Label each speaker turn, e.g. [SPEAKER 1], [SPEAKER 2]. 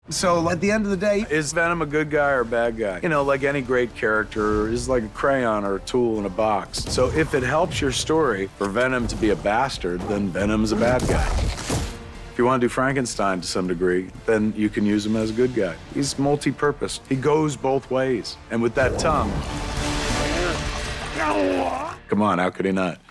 [SPEAKER 1] So at the end of the day, is Venom a good guy or a bad guy? You know, like any great character is like a crayon or a tool in a box. So if it helps your story for Venom to be a bastard, then Venom's a bad guy. If you want to do Frankenstein to some degree, then you can use him as a good guy. He's multi-purpose. He goes both ways. And with that tongue, come on, how could he not?